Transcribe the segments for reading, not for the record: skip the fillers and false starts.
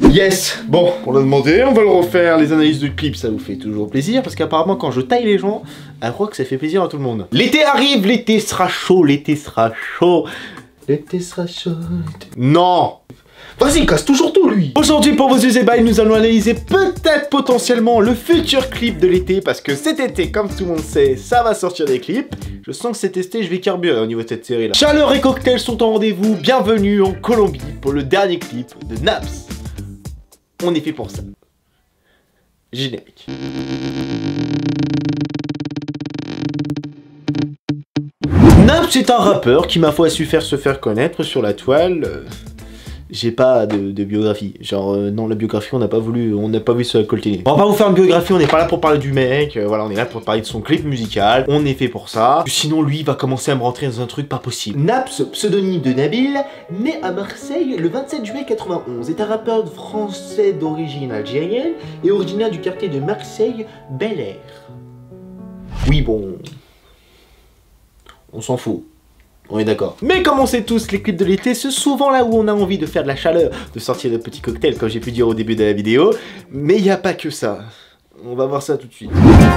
Yes. Bon, on l'a demandé, on va le refaire. Les analyses de clips, ça vous fait toujours plaisir. Parce qu'apparemment, quand je taille les gens, je crois que ça fait plaisir à tout le monde. L'été arrive, l'été sera chaud, l'été sera chaud. L'été sera chaud. Non. Vas-y, il casse toujours tout, lui. Aujourd'hui, pour vos yeux et bails, nous allons analyser peut-être potentiellement le futur clip de l'été. Parce que cet été, comme tout le monde sait, ça va sortir des clips. Je sens que cet été, je vais carburer au niveau de cette série-là. Chaleur et cocktails sont en rendez-vous. Bienvenue en Colombie pour le dernier clip de Naps. On est fait pour ça. Générique. Naps est un rappeur qui, ma foi, a su se faire connaître sur la toile. J'ai pas de biographie. Genre, non, la biographie, on n'a pas vu ça coltiner. On va pas vous faire une biographie, on n'est pas là pour parler du mec. Voilà, on est là pour parler de son clip musical. On est fait pour ça. Sinon, lui, il va commencer à me rentrer dans un truc pas possible. Naps, pseudonyme de Nabil, né à Marseille le 27 juillet 91, est un rappeur français d'origine algérienne et originaire du quartier de Marseille, Bel Air. Oui, bon. On s'en fout. On est d'accord. Mais comme on sait tous, les clips de l'été, c'est souvent là où on a envie de faire de la chaleur, de sortir de petits cocktails, comme j'ai pu dire au début de la vidéo. Mais il n'y a pas que ça. On va voir ça tout de suite.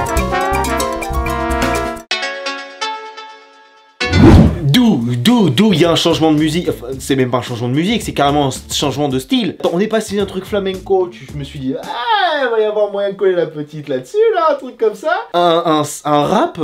D'où il y a un changement de musique. Enfin, c'est même pas un changement de musique, c'est carrément un changement de style. On est passé d'un truc flamenco, je me suis dit, ah, il va y avoir moyen de coller la petite là-dessus, là, un truc comme ça. Un rap.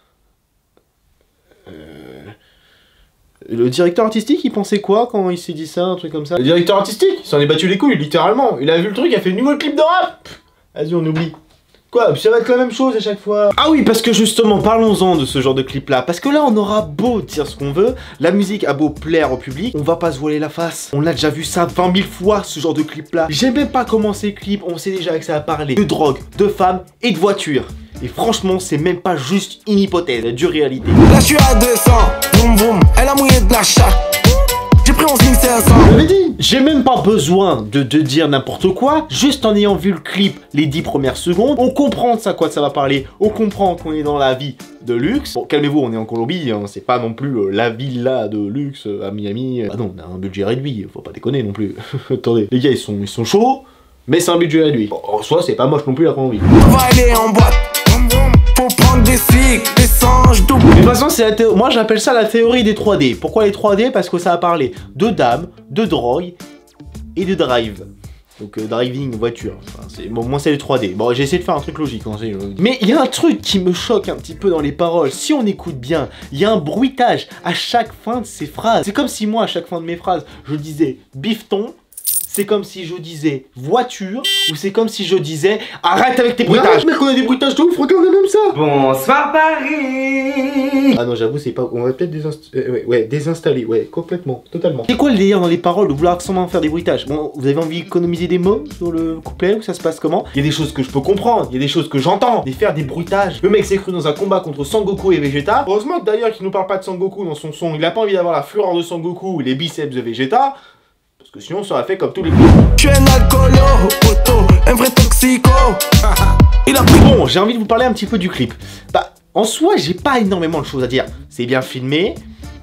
Le directeur artistique, il pensait quoi quand il s'est dit ça, un truc comme ça? Le directeur artistique, il s'en est battu les couilles, littéralement. Il a vu le truc, il a fait une nouvelle clip de rap. Vas-y, on oublie. Quoi? Ça va être la même chose à chaque fois. Ah oui, parce que justement, parlons-en de ce genre de clip-là. Parce que là, on aura beau dire ce qu'on veut, la musique a beau plaire au public, on va pas se voiler la face. On a déjà vu ça 20 000 fois, ce genre de clip-là. J'ai même pas commencé le clip, on sait déjà que ça va parler de drogue, de femmes et de voitures. Et franchement, c'est même pas juste une hypothèse, c'est dure réalité. Là, je suis à 200, boum boum, elle a mouillé de la chatte. J'ai pris 11 500. Je l'avais dit, j'ai même pas besoin de dire n'importe quoi. Juste en ayant vu le clip les 10 premières secondes, on comprend de ça quoi ça va parler. On comprend qu'on est dans la vie de luxe. Bon, calmez-vous, on est en Colombie, hein, c'est pas non plus la villa de luxe à Miami. Ah non, on a un budget réduit, faut pas déconner non plus. Attendez, les gars, ils sont chauds, mais c'est un budget réduit. Bon, en soi, c'est pas moche non plus la Colombie. On va aller en boîte. Faut prendre des cycles, des singes, double. De toute façon, moi j'appelle ça la théorie des 3D. Pourquoi les 3D? Parce que ça va parler de dames, de drogue et de drive. Donc driving, voiture. Enfin, bon, moi c'est les 3D. Bon, j'ai essayé de faire un truc logique. Hein, mais il y a un truc qui me choque un petit peu dans les paroles. Si on écoute bien, il y a un bruitage à chaque fin de ces phrases. C'est comme si moi, à chaque fin de mes phrases, je disais bifton. C'est comme si je disais voiture, ou c'est comme si je disais arrête avec tes bruitages. Mec, on a des bruitages de ouf, regarde même ça. Bonsoir Paris. Ah non, j'avoue, c'est pas. On va peut-être désinstaller, ouais, complètement, totalement. C'est quoi le délire dans les paroles de vouloir absolument faire des bruitages? Bon, vous avez envie d'économiser des mots sur le couplet, ou ça se passe comment? Il y a des choses que je peux comprendre, il y a des choses que j'entends, mais faire des bruitages. Le mec s'est cru dans un combat contre Sangoku et Vegeta. Heureusement que d'ailleurs qu'il nous parle pas de Sangoku dans son son, il a pas envie d'avoir la fureur de Sangoku ou les biceps de Vegeta. Parce que sinon ça aurait fait comme tous les clips. Je suis un alcoolo, auto, un vrai toxico. Il a pris. Bon, j'ai envie de vous parler un petit peu du clip. Bah, en soi, j'ai pas énormément de choses à dire. C'est bien filmé,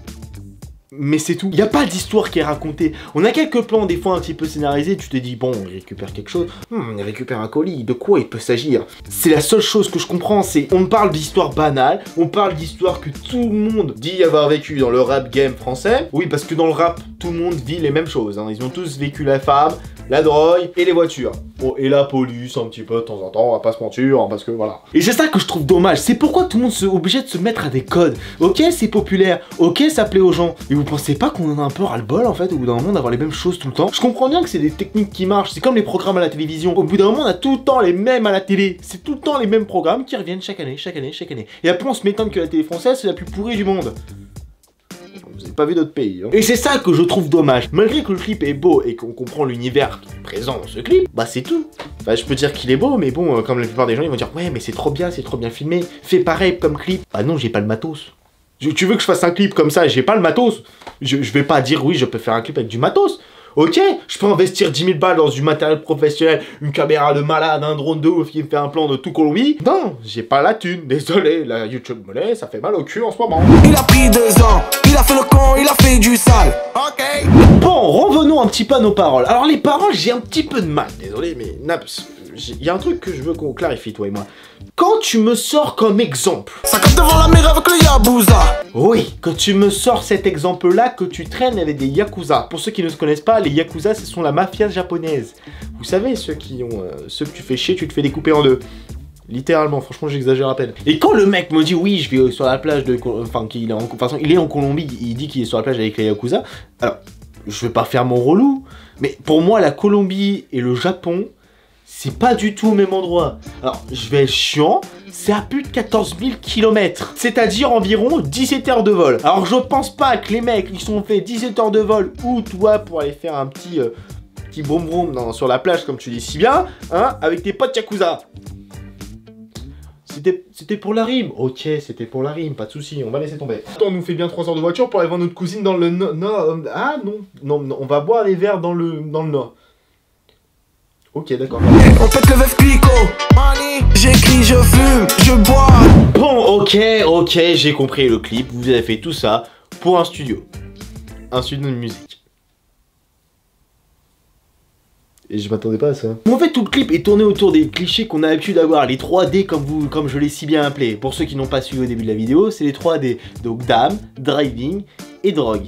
mais c'est tout. Il n'y a pas d'histoire qui est racontée. On a quelques plans des fois un petit peu scénarisés. Tu te dis, bon, il récupère quelque chose. Il récupère un colis. De quoi il peut s'agir? C'est la seule chose que je comprends. C'est on parle d'histoire banale. On parle d'histoire que tout le monde dit avoir vécu dans le rap game français. Oui, parce que dans le rap, tout le monde vit les mêmes choses. Hein. Ils ont tous vécu la femme, la drogue et les voitures. Bon, et la police un petit peu de temps en temps, on va pas se mentir, hein, parce que voilà. Et c'est ça que je trouve dommage, c'est pourquoi tout le monde est obligé de se mettre à des codes. Ok, c'est populaire, ok, ça plaît aux gens, mais vous pensez pas qu'on en a un peu ras-le-bol en fait, au bout d'un moment d'avoir les mêmes choses tout le temps? Je comprends bien que c'est des techniques qui marchent, c'est comme les programmes à la télévision. Au bout d'un moment, on a tout le temps les mêmes à la télé. C'est tout le temps les mêmes programmes qui reviennent chaque année, chaque année, chaque année. Et après on se m'étonne que la télé française c'est la plus pourrie du monde. Vous avez pas vu d'autres pays, hein. Et c'est ça que je trouve dommage. Malgré que le clip est beau et qu'on comprend l'univers qui est présent dans ce clip, bah c'est tout. Enfin, je peux dire qu'il est beau, mais bon, comme la plupart des gens, ils vont dire ouais, mais c'est trop bien filmé. Fais pareil comme clip. Bah non, j'ai pas le matos. Tu veux que je fasse un clip comme ça et j'ai pas le matos? Je vais pas dire oui, je peux faire un clip avec du matos. Ok, je peux investir 10 000 balles dans du matériel professionnel, une caméra de malade, un drone de ouf qui me fait un plan de tout Colombie. Non, j'ai pas la thune, désolé, la YouTube me laisse, ça fait mal au cul en ce moment. Il a pris 2 ans, il a fait le con, il a fait du sale. Ok. Bon, revenons un petit peu à nos paroles. Alors les paroles, j'ai un petit peu de mal, désolé, mais Naps, il y a un truc que je veux qu'on clarifie, toi et moi. Quand tu me sors comme exemple... Ça capte devant la mer avec le Yabusa. Oui, quand tu me sors cet exemple-là, que tu traînes avec des Yakuza. Pour ceux qui ne se connaissent pas, les Yakuza, ce sont la mafia japonaise. Vous savez, ceux que tu fais chier, tu te fais découper en deux. Littéralement, franchement, j'exagère à peine. Et quand le mec me dit, oui, je vais sur la plage de... Enfin, il est en Colombie, il dit qu'il est sur la plage avec les Yakuza. Alors, je vais pas faire mon relou, mais pour moi, la Colombie et le Japon... c'est pas du tout au même endroit. Alors, je vais être chiant, c'est à plus de 14 000 km. C'est-à-dire environ 17 heures de vol. Alors, je pense pas que les mecs, ils sont fait 17 heures de vol, ou toi, pour aller faire un petit boum boum sur la plage, comme tu dis si bien, hein, avec tes potes Yakuza. C'était pour la rime. Ok, c'était pour la rime, pas de souci, on va laisser tomber. Attends, on nous fait bien 3 heures de voiture pour aller voir notre cousine dans le nord. Ah non, on va boire les verres dans le nord. Ok, d'accord. On pète le veuf Pico. J'écris, je fume, je bois. Bon, ok, j'ai compris le clip. Vous avez fait tout ça pour un studio. Un studio de musique. Et je m'attendais pas à ça. En fait, tout le clip est tourné autour des clichés qu'on a l'habitude d'avoir. Les 3D, comme je l'ai si bien appelé. Pour ceux qui n'ont pas suivi au début de la vidéo, c'est les 3D. Donc, dame, driving et drogue.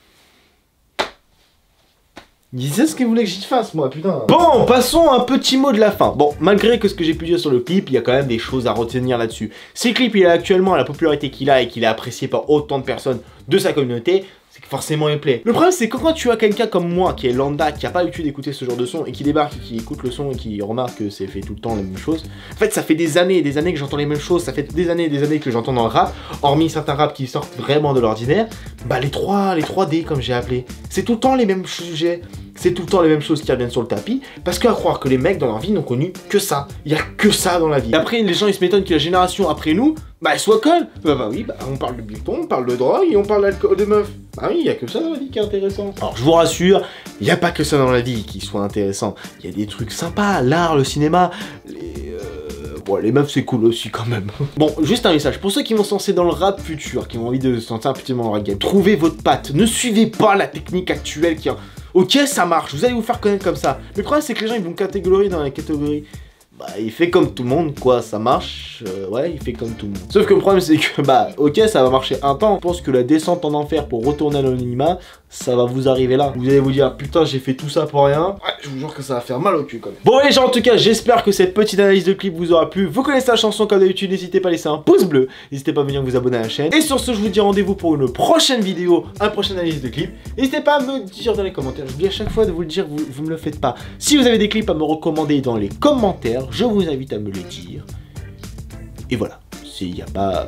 C'est ce que vous voulez que j'y fasse, moi, putain. Bon, passons à un petit mot de la fin. Bon, malgré que ce que j'ai pu dire sur le clip, il y a quand même des choses à retenir là-dessus. Si le clip, il est actuellement à la popularité qu'il a et qu'il est apprécié par autant de personnes de sa communauté, c'est que forcément il plaît. Le problème, c'est que quand tu as quelqu'un comme moi, qui est lambda, qui a pas l'habitude d'écouter ce genre de son, et qui débarque, et qui écoute le son, et qui remarque que c'est fait tout le temps les mêmes choses, en fait, ça fait des années et des années que j'entends les mêmes choses, ça fait des années et des années que j'entends dans le rap, hormis certains raps qui sortent vraiment de l'ordinaire, bah les 3D, comme j'ai appelé, c'est tout le temps les mêmes sujets. C'est tout le temps les mêmes choses qui reviennent sur le tapis, parce qu'à croire que les mecs dans leur vie n'ont connu que ça. Il y a que ça dans la vie. Et après, les gens ils se m'étonnent que la génération après nous, bah elle soit conne. Bah oui, on parle de buton, on parle de drogue et on parle d'alcool, de meufs. Bah oui, il y a que ça dans la vie qui est intéressant. Alors je vous rassure, il n'y a pas que ça dans la vie qui soit intéressant. Il y a des trucs sympas, l'art, le cinéma, bon, les meufs c'est cool aussi quand même. Bon, juste un message, pour ceux qui vont se lancer dans le rap futur, qui ont envie de se lancer un petit peu dans le rap game, trouvez votre patte, ne suivez pas la technique actuelle qui... Ok, ça marche, vous allez vous faire connaître comme ça. Mais le problème, c'est que les gens, ils vont catégoriser dans la catégorie. Bah, il fait comme tout le monde, quoi, ça marche. Ouais, il fait comme tout le monde. Sauf que le problème, c'est que, bah, ok, ça va marcher un temps. Je pense que la descente en enfer pour retourner à l'anonymat, ça va vous arriver là. Vous allez vous dire, putain, j'ai fait tout ça pour rien. Ouais, je vous jure que ça va faire mal au cul quand même. Bon, les gens, en tout cas, j'espère que cette petite analyse de clip vous aura plu. Vous connaissez la chanson comme d'habitude, n'hésitez pas à laisser un pouce bleu. N'hésitez pas à venir vous abonner à la chaîne. Et sur ce, je vous dis rendez-vous pour une prochaine vidéo, une prochaine analyse de clip. N'hésitez pas à me dire dans les commentaires. J'oublie à chaque fois de vous le dire, vous me le faites pas. Si vous avez des clips à me recommander dans les commentaires, je vous invite à me les dire. Et voilà. Il n'y a pas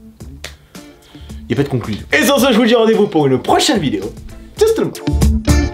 de conclusion. Et sur ce, je vous dis rendez-vous pour une prochaine vidéo. Tchuss tout le monde.